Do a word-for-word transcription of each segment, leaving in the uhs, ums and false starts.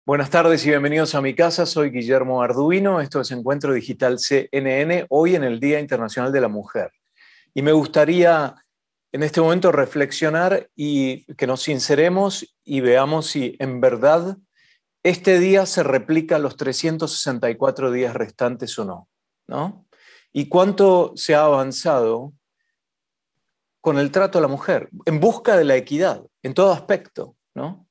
Buenas tardes y bienvenidos a mi casa. Soy Guillermo Arduino. Esto es Encuentro Digital C N N, hoy en el Día Internacional de la Mujer. Y me gustaría en este momento reflexionar y que nos sinceremos y veamos si en verdad este día se replica los trescientos sesenta y cuatro días restantes o no, ¿no? Y cuánto se ha avanzado con el trato a la mujer, en busca de la equidad, en todo aspecto, ¿no?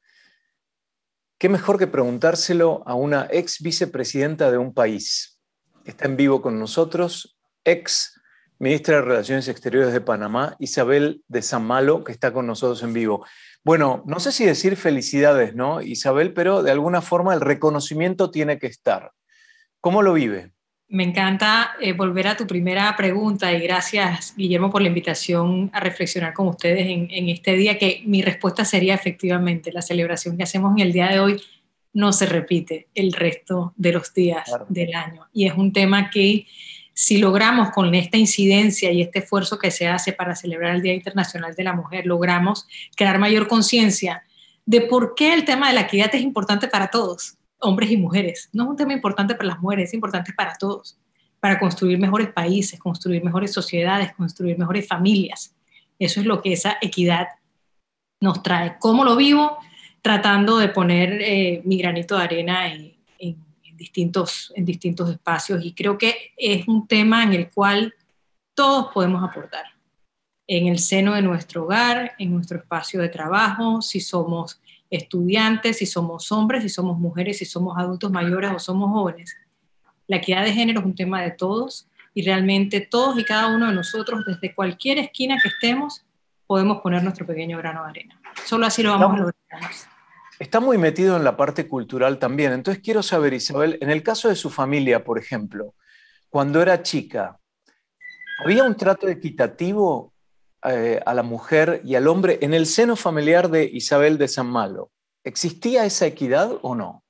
¿Qué mejor que preguntárselo a una ex vicepresidenta de un país? Está en vivo con nosotros, ex ministra de Relaciones Exteriores de Panamá, Isabel de San Malo, que está con nosotros en vivo. Bueno, no sé si decir felicidades, ¿no, Isabel? Pero de alguna forma el reconocimiento tiene que estar. ¿Cómo lo vive? Me encanta eh, volver a tu primera pregunta y gracias, Guillermo, por la invitación a reflexionar con ustedes en, en este día, que mi respuesta sería efectivamente, la celebración que hacemos en el día de hoy no se repite el resto de los días Claro. del año. Y es un tema que si logramos con esta incidencia y este esfuerzo que se hace para celebrar el Día Internacional de la Mujer, logramos crear mayor conciencia de por qué el tema de la equidad es importante para todos, hombres y mujeres. No es un tema importante para las mujeres, es importante para todos, para construir mejores países, construir mejores sociedades, construir mejores familias. Eso es lo que esa equidad nos trae. ¿Cómo lo vivo? Tratando de poner eh, mi granito de arena en, en, en, distintos, en distintos espacios, y creo que es un tema en el cual todos podemos aportar. En el seno de nuestro hogar, en nuestro espacio de trabajo, si somos estudiantes, si somos hombres, si somos mujeres, si somos adultos mayores o somos jóvenes. La equidad de género es un tema de todos y realmente todos y cada uno de nosotros, desde cualquier esquina que estemos, podemos poner nuestro pequeño grano de arena. Solo así lo vamos a lograr. Está muy metido en la parte cultural también. Entonces quiero saber, Isabel, en el caso de su familia, por ejemplo, cuando era chica, ¿había un trato equitativo eh, a la mujer y al hombre en el seno familiar de Isabel de San Malo? ¿Existía esa equidad o no?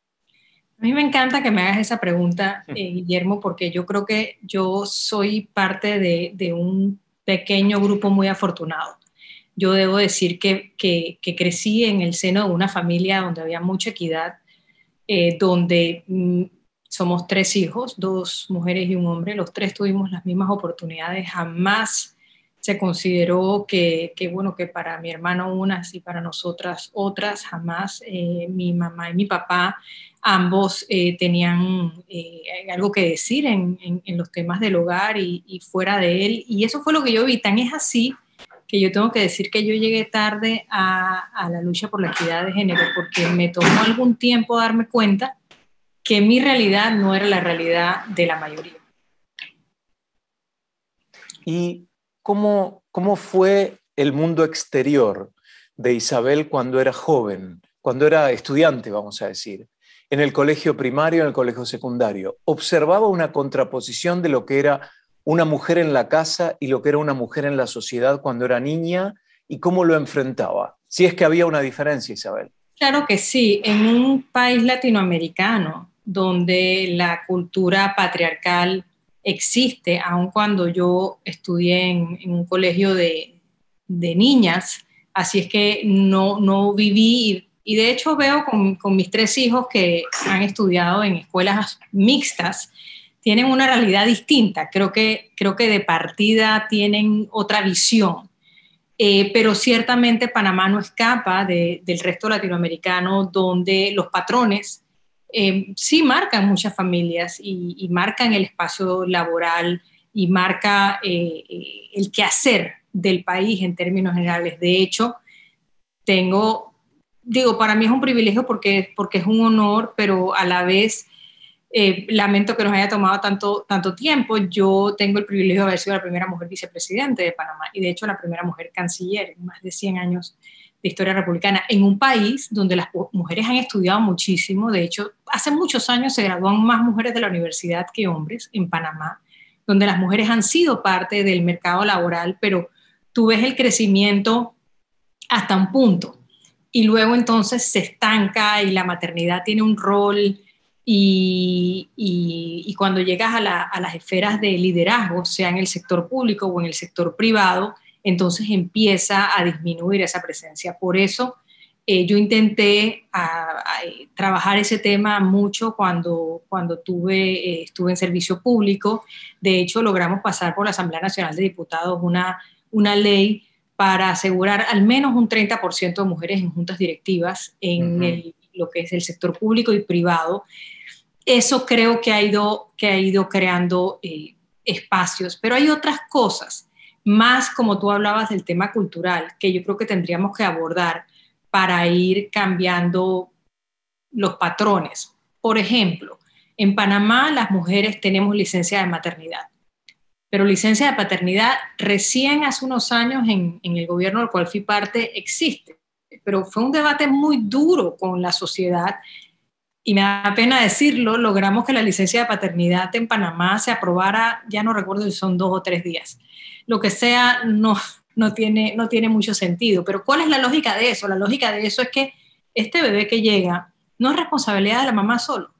A mí me encanta que me hagas esa pregunta, eh, Guillermo, porque yo creo que yo soy parte de, de un pequeño grupo muy afortunado. Yo debo decir que, que, que crecí en el seno de una familia donde había mucha equidad, eh, donde mm, somos tres hijos, dos mujeres y un hombre, los tres tuvimos las mismas oportunidades, jamás se consideró que, que, bueno, que para mi hermano unas y para nosotras otras, jamás. Eh, mi mamá y mi papá, ambos eh, tenían eh, algo que decir en, en, en los temas del hogar y, y fuera de él, y eso fue lo que yo vi. Tan es así que yo tengo que decir que yo llegué tarde a, a la lucha por la equidad de género, porque me tomó algún tiempo darme cuenta que mi realidad no era la realidad de la mayoría. ¿Y cómo, cómo fue el mundo exterior de Isabel cuando era joven, cuando era estudiante, vamos a decir, en el colegio primario, en el colegio secundario? ¿Observaba una contraposición de lo que era una mujer en la casa y lo que era una mujer en la sociedad cuando era niña, y cómo lo enfrentaba? Si es que había una diferencia, Isabel. Claro que sí. En un país latinoamericano donde la cultura patriarcal existe, aun cuando yo estudié en, en un colegio de, de niñas, así es que no, no viví, y, y de hecho veo con, con mis tres hijos que han estudiado en escuelas mixtas, tienen una realidad distinta. Creo que, creo que de partida tienen otra visión. Eh, pero ciertamente Panamá no escapa de, del resto latinoamericano, donde los patrones eh, sí marcan muchas familias y, y marcan el espacio laboral y marca eh, eh, el quehacer del país en términos generales. De hecho, tengo, digo, para mí es un privilegio porque, porque es un honor, pero a la vez Eh, lamento que nos haya tomado tanto, tanto tiempo. Yo tengo el privilegio de haber sido la primera mujer vicepresidente de Panamá y de hecho la primera mujer canciller en más de cien años de historia republicana, en un país donde las mujeres han estudiado muchísimo. De hecho, hace muchos años se gradúan más mujeres de la universidad que hombres en Panamá, donde las mujeres han sido parte del mercado laboral, pero tú ves el crecimiento hasta un punto y luego entonces se estanca y la maternidad tiene un rol. Y, y, y cuando llegas a, la, a las esferas de liderazgo, sea en el sector público o en el sector privado, entonces empieza a disminuir esa presencia. Por eso Eh, yo intenté a, a, trabajar ese tema mucho cuando, cuando tuve, eh, estuve en servicio público. De hecho, logramos pasar por la Asamblea Nacional de Diputados una, una ley para asegurar al menos un treinta por ciento de mujeres en juntas directivas en uh-huh. el, lo que es el sector público y privado. Eso creo que ha ido, que ha ido creando eh, espacios, pero hay otras cosas, más como tú hablabas del tema cultural, que yo creo que tendríamos que abordar para ir cambiando los patrones. Por ejemplo, en Panamá las mujeres tenemos licencia de maternidad, pero licencia de paternidad recién hace unos años en, en el gobierno del cual fui parte existe, pero fue un debate muy duro con la sociedad y me da pena decirlo, logramos que la licencia de paternidad en Panamá se aprobara, ya no recuerdo si son dos o tres días. Lo que sea, no, no, tiene, no tiene mucho sentido. Pero ¿cuál es la lógica de eso? La lógica de eso es que este bebé que llega no es responsabilidad de la mamá solo,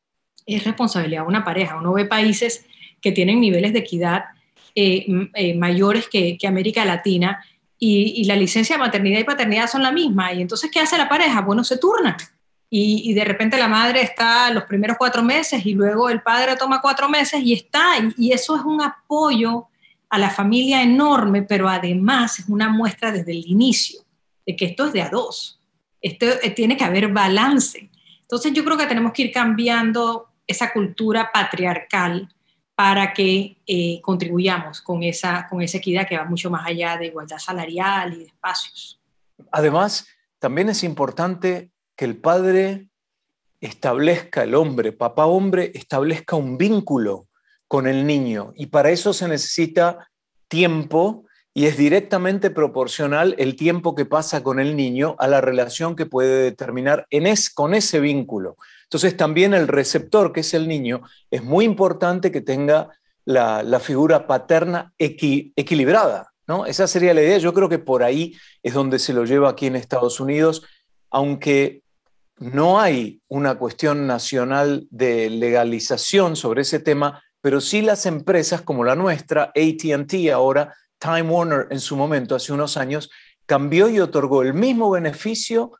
es responsabilidad de una pareja. Uno ve países que tienen niveles de equidad eh, eh, mayores que, que América Latina y, y la licencia de maternidad y paternidad son la misma. Y entonces, ¿qué hace la pareja? Bueno, se turnan. Y, y de repente la madre está los primeros cuatro meses y luego el padre toma cuatro meses y está. Y, y eso es un apoyo a la familia enorme, pero además es una muestra desde el inicio de que esto es de a dos. Esto eh, tiene que haber balance. Entonces yo creo que tenemos que ir cambiando esa cultura patriarcal para que eh, contribuyamos con esa, con esa equidad que va mucho más allá de igualdad salarial y de espacios. Además, también es importante que el padre establezca, el hombre, papá hombre, establezca un vínculo con el niño. Y para eso se necesita tiempo y es directamente proporcional el tiempo que pasa con el niño a la relación que puede determinar en es, con ese vínculo. Entonces también el receptor, que es el niño, es muy importante que tenga la, la figura paterna equi, equilibrada, ¿no? Esa sería la idea. Yo creo que por ahí es donde se lo lleva aquí en Estados Unidos, aunque no hay una cuestión nacional de legalización sobre ese tema, pero sí las empresas como la nuestra, A T and T ahora, Time Warner en su momento, hace unos años, cambió y otorgó el mismo beneficio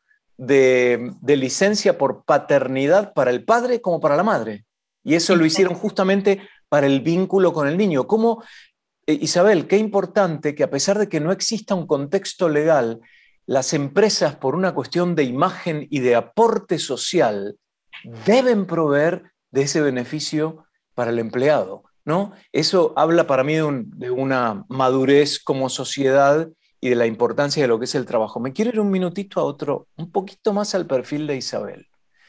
de, de licencia por paternidad para el padre como para la madre. Y eso lo hicieron justamente para el vínculo con el niño. ¿Cómo, eh, Isabel, qué importante que a pesar de que no exista un contexto legal, las empresas, por una cuestión de imagen y de aporte social, deben proveer de ese beneficio para el empleado, ¿no? Eso habla para mí de, un, de una madurez como sociedad y de la importancia de lo que es el trabajo. Me quiero ir un minutito a otro, un poquito más al perfil de Isabel.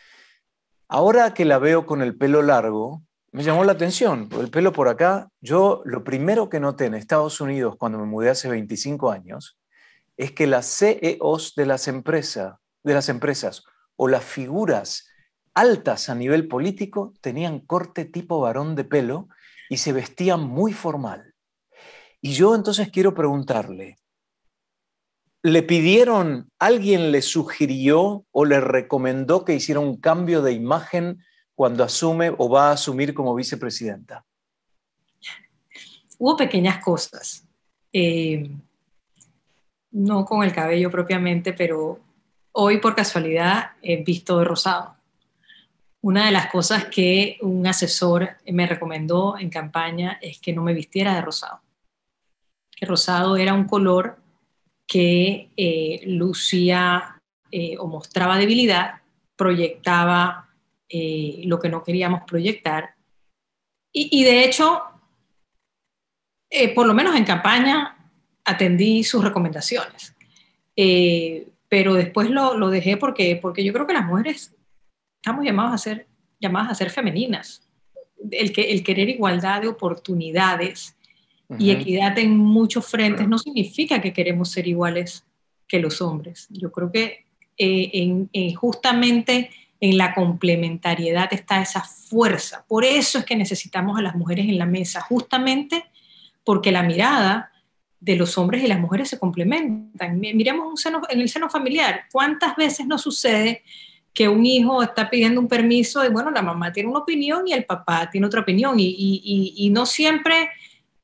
Ahora que la veo con el pelo largo, me llamó la atención, el pelo por acá. Yo lo primero que noté en Estados Unidos cuando me mudé hace veinticinco años es que las C E Os de las, empresa, de las empresas o las figuras altas a nivel político tenían corte tipo varón de pelo y se vestían muy formal. Y yo entonces quiero preguntarle, ¿le pidieron, alguien le sugirió o le recomendó que hiciera un cambio de imagen cuando asume o va a asumir como vicepresidenta? Hubo pequeñas cosas. Eh, no con el cabello propiamente, pero hoy por casualidad he visto de rosado. Una de las cosas que un asesor me recomendó en campaña es que no me vistiera de rosado. Que rosado era un color que eh, lucía eh, o mostraba debilidad, proyectaba eh, lo que no queríamos proyectar. Y, y de hecho, eh, por lo menos en campaña, atendí sus recomendaciones. Eh, pero después lo, lo dejé porque, porque yo creo que las mujeres estamos llamadas a ser, llamadas a ser femeninas. El, que, el querer igualdad de oportunidades uh-huh. y equidad en muchos frentes no significa que queremos ser iguales que los hombres. Yo creo que eh, en, en justamente en la complementariedad está esa fuerza. Por eso es que necesitamos a las mujeres en la mesa, justamente porque la mirada de los hombres y las mujeres se complementan. Miremos un seno, en el seno familiar, ¿cuántas veces nos sucede que un hijo está pidiendo un permiso y bueno, la mamá tiene una opinión y el papá tiene otra opinión y, y, y, y no siempre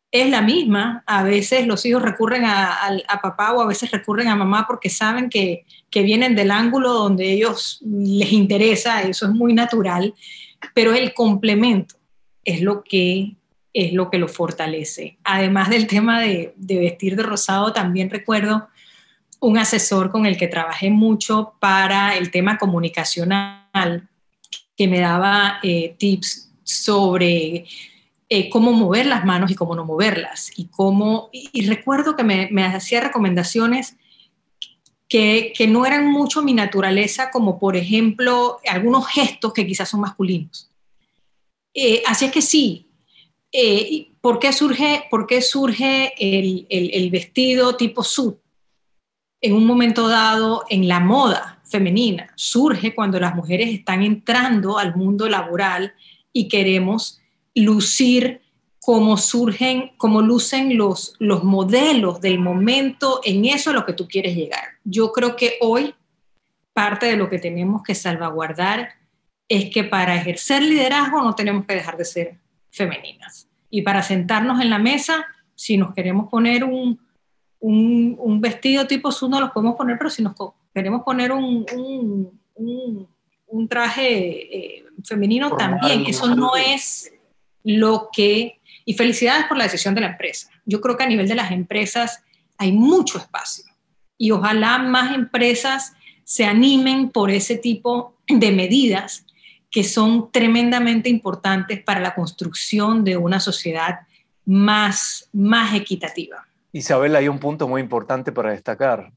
es la misma. A veces los hijos recurren a, a, a papá o a veces recurren a mamá porque saben que, que vienen del ángulo donde ellos les interesa, eso es muy natural, pero el complemento es lo que, es lo, que lo fortalece. Además del tema de, de vestir de rosado, también recuerdo un asesor con el que trabajé mucho para el tema comunicacional, que me daba eh, tips sobre eh, cómo mover las manos y cómo no moverlas. Y, cómo, y, y recuerdo que me, me hacía recomendaciones que, que no eran mucho mi naturaleza, como por ejemplo algunos gestos que quizás son masculinos. Eh, así es que sí, eh, ¿por qué surge, por qué surge el, el, el vestido tipo suit? En un momento dado en la moda femenina. Surge cuando las mujeres están entrando al mundo laboral y queremos lucir como surgen, como lucen los, los modelos del momento, en eso a lo que tú quieres llegar. Yo creo que hoy parte de lo que tenemos que salvaguardar es que para ejercer liderazgo no tenemos que dejar de ser femeninas. Y para sentarnos en la mesa, si nos queremos poner un Un, un vestido tipo suit no los podemos poner, pero si nos queremos poner un, un, un, un traje eh, femenino Formal, también, eso no es lo que... Y felicidades por la decisión de la empresa. Yo creo que a nivel de las empresas hay mucho espacio y ojalá más empresas se animen por ese tipo de medidas que son tremendamente importantes para la construcción de una sociedad más, más equitativa. Isabel, hay un punto muy importante para destacar.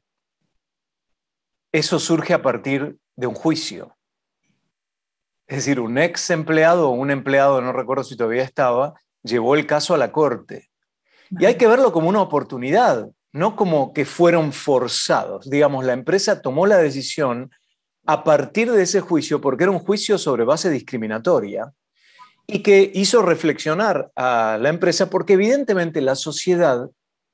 Eso surge a partir de un juicio. Es decir, un ex empleado o un empleado, no recuerdo si todavía estaba, llevó el caso a la corte. Y hay que verlo como una oportunidad, no como que fueron forzados. Digamos, la empresa tomó la decisión a partir de ese juicio, porque era un juicio sobre base discriminatoria, y que hizo reflexionar a la empresa, porque evidentemente la sociedad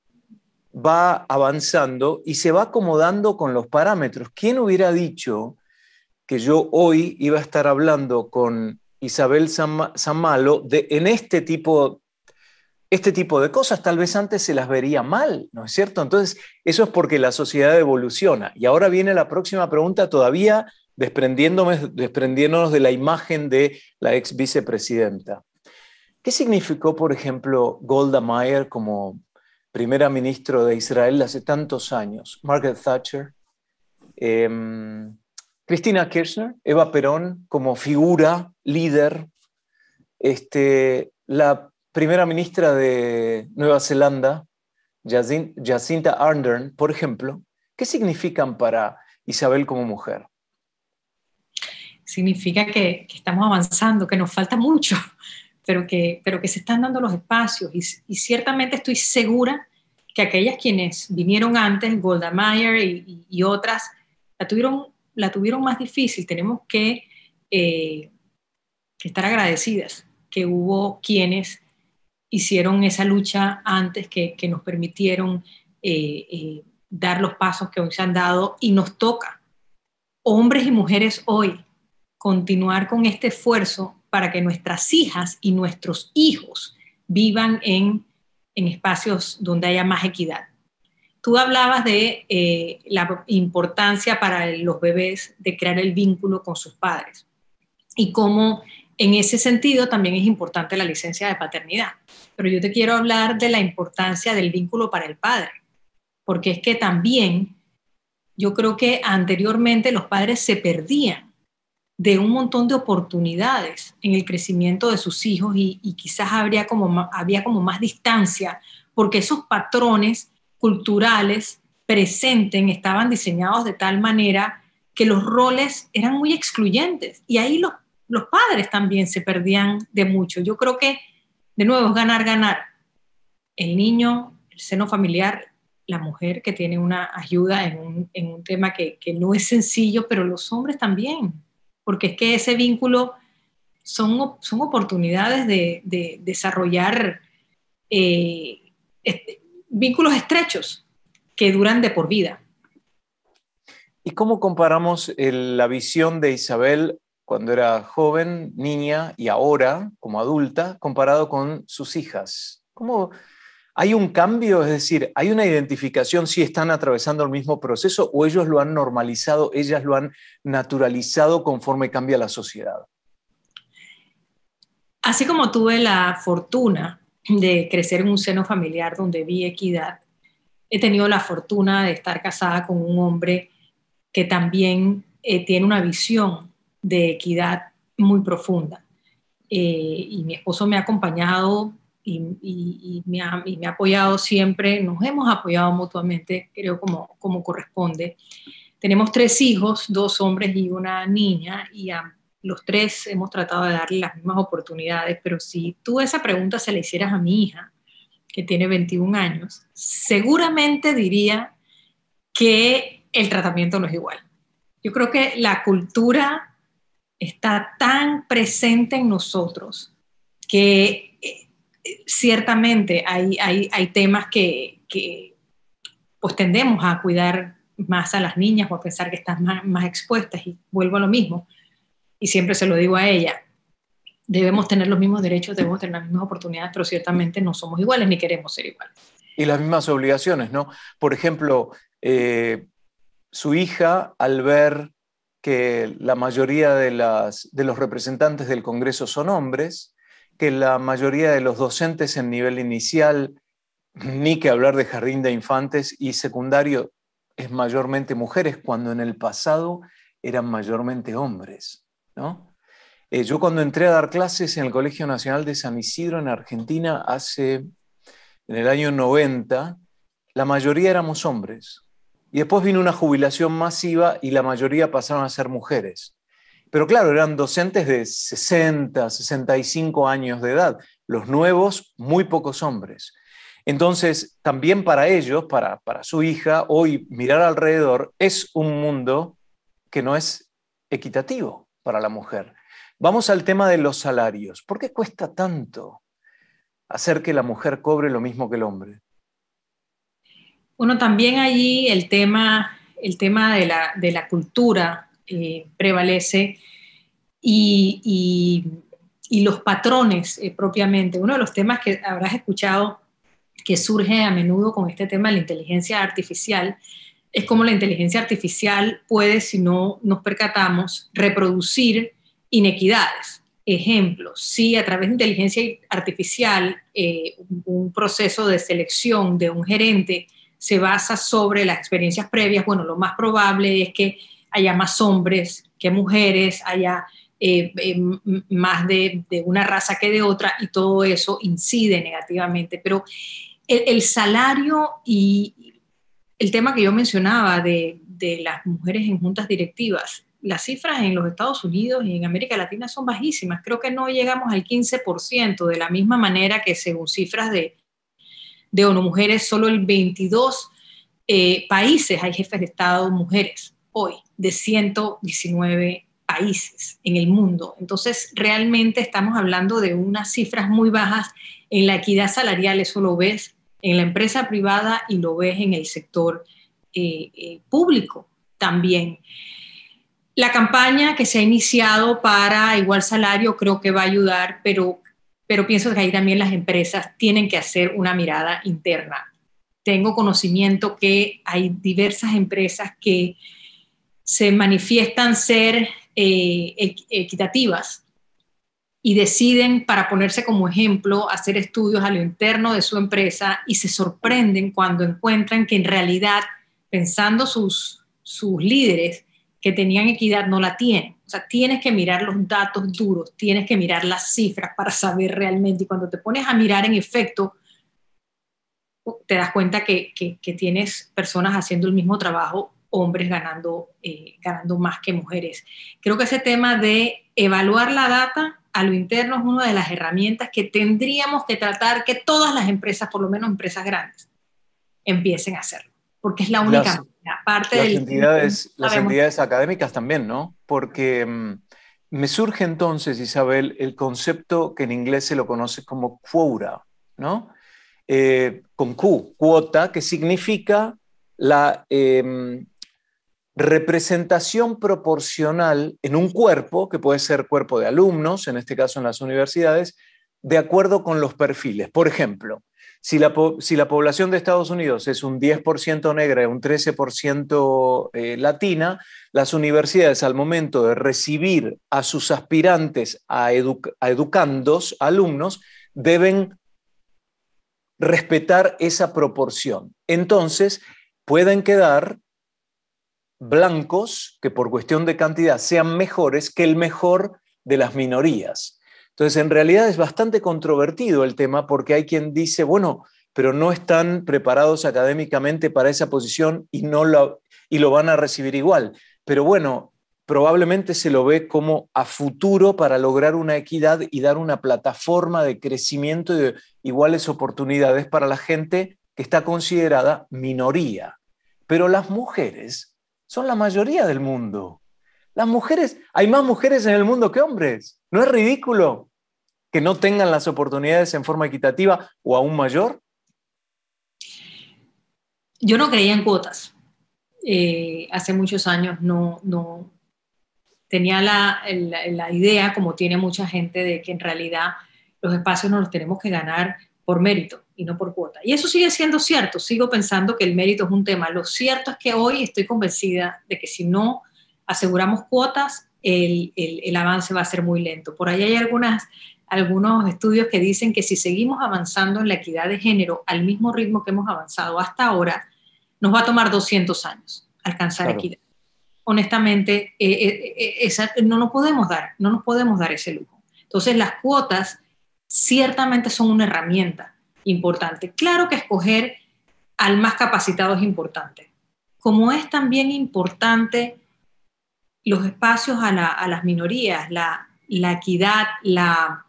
va avanzando y se va acomodando con los parámetros. ¿Quién hubiera dicho que yo hoy iba a estar hablando con Isabel San Malo de, en este tipo, este tipo de cosas? Tal vez antes se las vería mal, ¿no es cierto? Entonces, eso es porque la sociedad evoluciona. Y ahora viene la próxima pregunta, todavía desprendiéndonos de la imagen de la ex vicepresidenta. ¿Qué significó, por ejemplo, Golda Meir como primera ministra de Israel hace tantos años? Margaret Thatcher, eh, Cristina Kirchner, Eva Perón como figura, líder, este, la primera ministra de Nueva Zelanda, Jacinda Ardern, por ejemplo. ¿Qué significan para Isabel como mujer? Significa que, que estamos avanzando, que nos falta mucho, pero que, pero que se están dando los espacios. Y, y ciertamente estoy segura que aquellas quienes vinieron antes, Golda Meir y, y, y otras, la tuvieron, la tuvieron más difícil. Tenemos que, eh, que estar agradecidas que hubo quienes hicieron esa lucha antes, que, que nos permitieron eh, eh, dar los pasos que hoy se han dado, y nos toca, hombres y mujeres hoy, continuar con este esfuerzo para que nuestras hijas y nuestros hijos vivan en, en espacios donde haya más equidad. Tú hablabas de eh, la importancia para los bebés de crear el vínculo con sus padres y cómo en ese sentido también es importante la licencia de paternidad. Pero yo te quiero hablar de la importancia del vínculo para el padre, porque es que también yo creo que anteriormente los padres se perdían de un montón de oportunidades en el crecimiento de sus hijos y, y quizás habría como, había como más distancia porque esos patrones culturales presentes estaban diseñados de tal manera que los roles eran muy excluyentes y ahí los, los padres también se perdían de mucho. Yo creo que, de nuevo, es ganar, ganar. El niño, el seno familiar, la mujer que tiene una ayuda en un, en un tema que, que no es sencillo, pero los hombres también, porque es que ese vínculo son, son oportunidades de, de desarrollar eh, este, vínculos estrechos que duran de por vida. ¿Y cómo comparamos el, la visión de Isabel cuando era joven, niña, y ahora, como adulta, comparado con sus hijas? ¿Cómo, ¿Hay un cambio? Es decir, ¿hay una identificación si están atravesando el mismo proceso o ellos lo han normalizado, ellas lo han naturalizado conforme cambia la sociedad? Así como tuve la fortuna de crecer en un seno familiar donde vi equidad, he tenido la fortuna de estar casada con un hombre que también eh, tiene una visión de equidad muy profunda. Eh, y mi esposo me ha acompañado y, y, y, me ha, y me ha apoyado siempre, nos hemos apoyado mutuamente, creo como, como corresponde. Tenemos tres hijos, dos hombres y una niña, y a los tres hemos tratado de darle las mismas oportunidades, pero si tú esa pregunta se la hicieras a mi hija, que tiene veintiún años, seguramente diría que el tratamiento no es igual. Yo creo que la cultura está tan presente en nosotros que eh, ciertamente hay, hay, hay temas que, que pues tendemos a cuidar más a las niñas o a pensar que están más, más expuestas, y vuelvo a lo mismo, y siempre se lo digo a ella, debemos tener los mismos derechos, debemos tener las mismas oportunidades, pero ciertamente no somos iguales ni queremos ser iguales. Y las mismas obligaciones, ¿no? Por ejemplo, eh, su hija, al ver que la mayoría de, las, de los representantes del Congreso son hombres, que la mayoría de los docentes en nivel inicial, ni que hablar de jardín de infantes y secundario, es mayormente mujeres, cuando en el pasado eran mayormente hombres, ¿no? Eh, yo cuando entré a dar clases en el Colegio Nacional de San Isidro, en Argentina, hace, en el año noventa, la mayoría éramos hombres. Y después vino una jubilación masiva y la mayoría pasaron a ser mujeres. Pero claro, eran docentes de sesenta, sesenta y cinco años de edad. Los nuevos, muy pocos hombres. Entonces, también para ellos, para, para su hija, hoy mirar alrededor es un mundo que no es equitativo para la mujer. Vamos al tema de los salarios. ¿Por qué cuesta tanto hacer que la mujer cobre lo mismo que el hombre? Bueno, también allí el tema, el tema de, la, de la cultura eh, prevalece y, y, y los patrones eh, propiamente. Uno de los temas que habrás escuchado que surge a menudo con este tema de la inteligencia artificial es cómo la inteligencia artificial puede, si no nos percatamos, reproducir inequidades. Ejemplos, si a través de inteligencia artificial eh, un proceso de selección de un gerente se basa sobre las experiencias previas, bueno, lo más probable es que haya más hombres que mujeres, haya eh, eh, más de, de una raza que de otra, y todo eso incide negativamente. Pero el, el salario y el tema que yo mencionaba de, de las mujeres en juntas directivas, las cifras en los Estados Unidos y en América Latina son bajísimas. Creo que no llegamos al quince por ciento, de la misma manera que según cifras de de ONU Mujeres, solo el veintidós eh, países hay jefes de Estado mujeres hoy, de ciento diecinueve países en el mundo. Entonces, realmente estamos hablando de unas cifras muy bajas en la equidad salarial. Eso lo ves en la empresa privada y lo ves en el sector eh, eh, público también. La campaña que se ha iniciado para igual salario creo que va a ayudar, pero pero pienso que ahí también las empresas tienen que hacer una mirada interna. Tengo conocimiento que hay diversas empresas que se manifiestan ser eh, equitativas y deciden, para ponerse como ejemplo, hacer estudios a lo interno de su empresa, y se sorprenden cuando encuentran que en realidad, pensando sus, sus líderes, que tenían equidad, no la tienen. O sea, tienes que mirar los datos duros, tienes que mirar las cifras para saber realmente. Y cuando te pones a mirar en efecto, te das cuenta que, que, que tienes personas haciendo el mismo trabajo, hombres ganando, eh, ganando más que mujeres. Creo que ese tema de evaluar la data a lo interno es una de las herramientas que tendríamos que tratar que todas las empresas, por lo menos empresas grandes, empiecen a hacerlo, porque es la única Las, manera. Parte las, del, entidades, no las entidades académicas también, ¿no? Porque mmm, me surge entonces, Isabel, el concepto que en inglés se lo conoce como quota, ¿no? Eh, con Q, cuota, que significa la eh, representación proporcional en un cuerpo, que puede ser cuerpo de alumnos, en este caso en las universidades, de acuerdo con los perfiles. Por ejemplo, Si la, si la población de Estados Unidos es un diez por ciento negra y un trece por ciento eh, latina, las universidades al momento de recibir a sus aspirantes a, edu a educandos, alumnos, deben respetar esa proporción. Entonces, pueden quedar blancos que por cuestión de cantidad sean mejores que el mejor de las minorías. Entonces, en realidad es bastante controvertido el tema porque hay quien dice, bueno, pero no están preparados académicamente para esa posición y, no lo, y lo van a recibir igual. Pero bueno, probablemente se lo ve como a futuro para lograr una equidad y dar una plataforma de crecimiento y de iguales oportunidades para la gente que está considerada minoría. Pero las mujeres son la mayoría del mundo. Las mujeres, hay más mujeres en el mundo que hombres. ¿No es ridículo que no tengan las oportunidades en forma equitativa o aún mayor? Yo no creía en cuotas. Eh, hace muchos años no, no tenía la, la, la idea, como tiene mucha gente, de que en realidad los espacios nos los tenemos que ganar por mérito y no por cuota. Y eso sigue siendo cierto. Sigo pensando que el mérito es un tema. Lo cierto es que hoy estoy convencida de que si no aseguramos cuotas, el, el, el avance va a ser muy lento. Por ahí hay algunas, algunos estudios que dicen que si seguimos avanzando en la equidad de género al mismo ritmo que hemos avanzado hasta ahora, nos va a tomar doscientos años alcanzar claro. equidad. Honestamente, eh, eh, esa, no nos podemos dar, no nos podemos dar ese lujo. Entonces, las cuotas ciertamente son una herramienta importante. Claro que escoger al más capacitado es importante, como es también importante los espacios a, la, a las minorías, la, la equidad, la,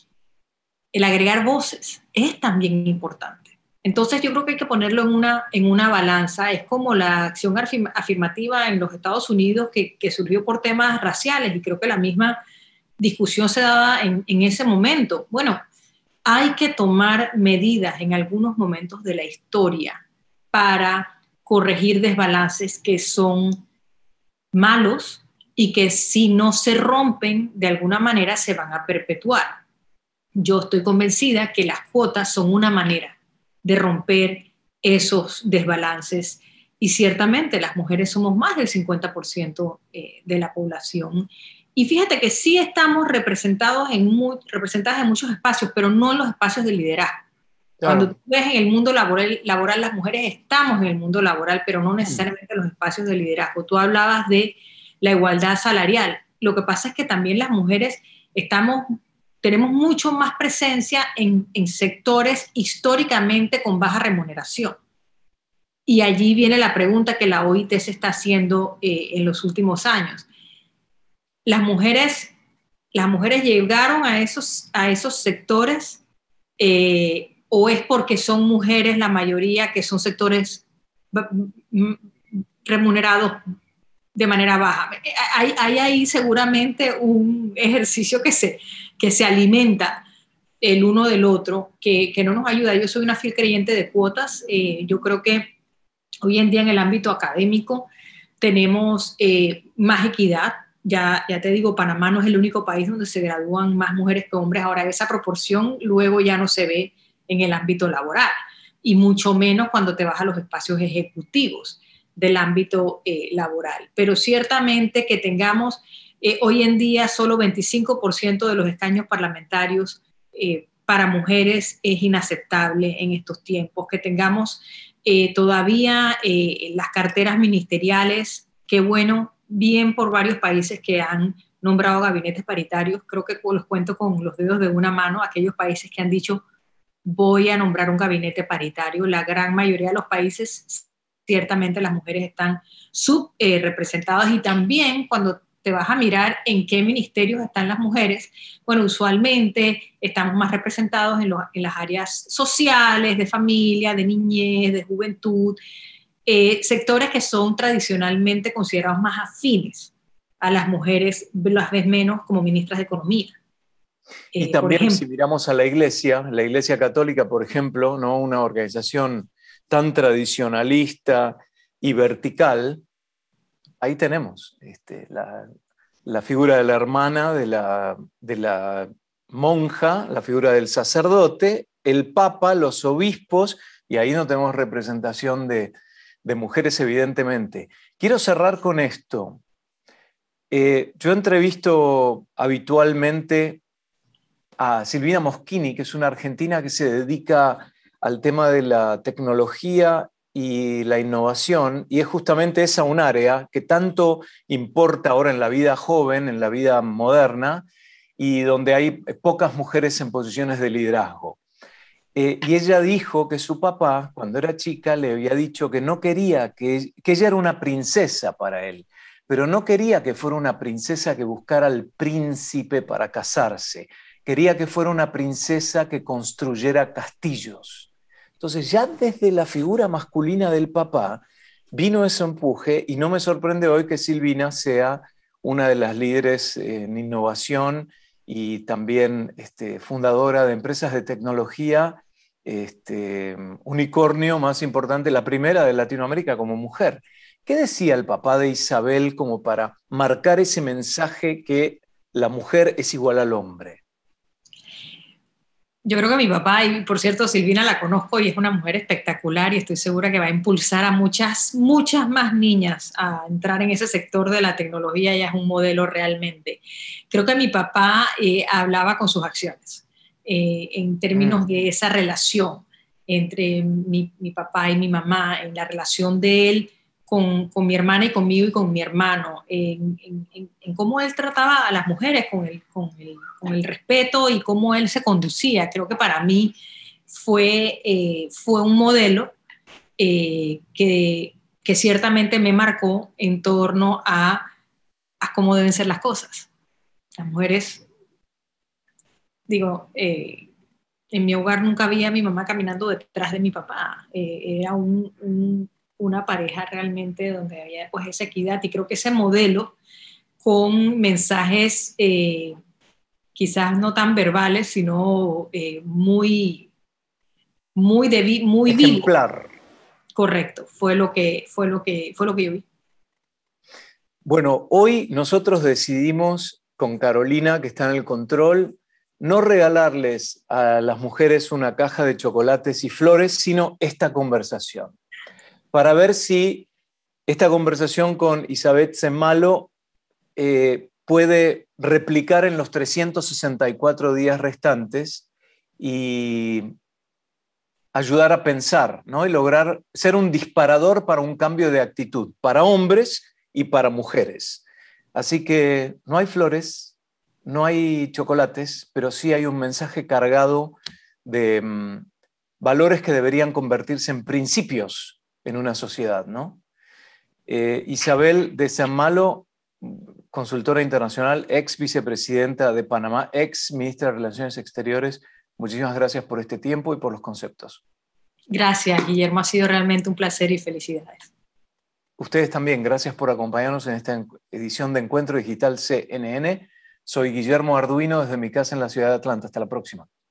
el agregar voces, es también importante. Entonces yo creo que hay que ponerlo en una, en una balanza. Es como la acción afirmativa en los Estados Unidos que, que surgió por temas raciales y creo que la misma discusión se daba en, en ese momento. Bueno, hay que tomar medidas en algunos momentos de la historia para corregir desbalances que son malos y que si no se rompen de alguna manera se van a perpetuar. Yo estoy convencida que las cuotas son una manera de romper esos desbalances y ciertamente las mujeres somos más del cincuenta por ciento eh, de la población y fíjate que sí estamos representados en muy, representadas en muchos espacios, pero no en los espacios de liderazgo. Claro. Cuando tú ves en el mundo laboral, laboral, las mujeres estamos en el mundo laboral, pero no necesariamente en los espacios de liderazgo. Tú hablabas de la igualdad salarial. Lo que pasa es que también las mujeres estamos... tenemos mucho más presencia en, en sectores históricamente con baja remuneración. Y allí viene la pregunta que la O I T se está haciendo eh, en los últimos años. Las mujeres, las mujeres llegaron a esos, a esos sectores eh, o es porque son mujeres la mayoría que son sectores remunerados de manera baja. Hay, hay ahí seguramente un ejercicio que se, que se alimenta el uno del otro, que, que no nos ayuda. Yo soy una fiel creyente de cuotas. Eh, yo creo que hoy en día en el ámbito académico tenemos eh, más equidad. Ya, ya te digo, Panamá no es el único país donde se gradúan más mujeres que hombres. Ahora esa proporción luego ya no se ve en el ámbito laboral y mucho menos cuando te vas a los espacios ejecutivos del ámbito eh, laboral. Pero ciertamente que tengamos eh, hoy en día solo veinticinco por ciento de los escaños parlamentarios eh, para mujeres es inaceptable en estos tiempos. Que tengamos eh, todavía eh, las carteras ministeriales, qué bueno, bien por varios países que han nombrado gabinetes paritarios. Creo que los cuento con los dedos de una mano, aquellos países que han dicho voy a nombrar un gabinete paritario. La gran mayoría de los países ciertamente las mujeres están subrepresentadas eh, y también cuando te vas a mirar en qué ministerios están las mujeres, bueno, usualmente estamos más representados en, los, en las áreas sociales, de familia, de niñez, de juventud, eh, sectores que son tradicionalmente considerados más afines a las mujeres, las ves menos como ministras de Economía. Y eh, también si miramos a la Iglesia, la Iglesia Católica, por ejemplo, ¿no? Una organización tan tradicionalista y vertical, ahí tenemos este, la, la figura de la hermana, de la, de la monja, la figura del sacerdote el Papa, los obispos, y ahí no tenemos representación de, de mujeres, evidentemente. Quiero cerrar con esto. Eh, yo entrevisto habitualmente a Silvina Moschini, que es una argentina que se dedica al tema de la tecnología y la innovación, y es justamente esa un área que tanto importa ahora en la vida joven, en la vida moderna, y donde hay pocas mujeres en posiciones de liderazgo. Eh, y ella dijo que su papá, cuando era chica, le había dicho que no quería, que, que ella era una princesa para él, pero no quería que fuera una princesa que buscara al príncipe para casarse. Quería que fuera una princesa que construyera castillos. Entonces, ya desde la figura masculina del papá vino ese empuje, y no me sorprende hoy que Silvina sea una de las líderes en innovación y también este, fundadora de empresas de tecnología, este, unicornio más importante, la primera de Latinoamérica como mujer. ¿Qué decía el papá de Isabel como para marcar ese mensaje que la mujer es igual al hombre? Yo creo que mi papá, y por cierto Silvina la conozco y es una mujer espectacular y estoy segura que va a impulsar a muchas, muchas más niñas a entrar en ese sector de la tecnología. Ella es un modelo realmente. Creo que mi papá eh, hablaba con sus acciones eh, en términos mm. de esa relación entre mi, mi papá y mi mamá, en la relación de él Con, con mi hermana y conmigo y con mi hermano, en, en, en cómo él trataba a las mujeres con el, con, el, con el respeto y cómo él se conducía. Creo que para mí fue, eh, fue un modelo eh, que, que ciertamente me marcó en torno a, a cómo deben ser las cosas. Las mujeres, digo, eh, en mi hogar nunca vi a mi mamá caminando detrás de mi papá. Eh, era un, un una pareja realmente donde había pues esa equidad, y creo que ese modelo con mensajes eh, quizás no tan verbales, sino eh, muy muy, de, muy ejemplar. Vivo. Correcto, fue lo que fue lo que fue lo que yo vi. Bueno, hoy nosotros decidimos con Carolina, que está en el control, no regalarles a las mujeres una caja de chocolates y flores, sino esta conversación, para ver si esta conversación con Isabel Semalo eh, puede replicar en los trescientos sesenta y cuatro días restantes y ayudar a pensar, ¿no? Y lograr ser un disparador para un cambio de actitud, para hombres y para mujeres. Así que no hay flores, no hay chocolates, pero sí hay un mensaje cargado de um, valores que deberían convertirse en principios en una sociedad, ¿no? Eh, Isabel de Semalo, consultora internacional, ex vicepresidenta de Panamá, ex ministra de Relaciones Exteriores, muchísimas gracias por este tiempo y por los conceptos. Gracias, Guillermo, ha sido realmente un placer y felicidades. Ustedes también, gracias por acompañarnos en esta edición de Encuentro Digital C N N. Soy Guillermo Arduino desde mi casa en la ciudad de Atlanta. Hasta la próxima.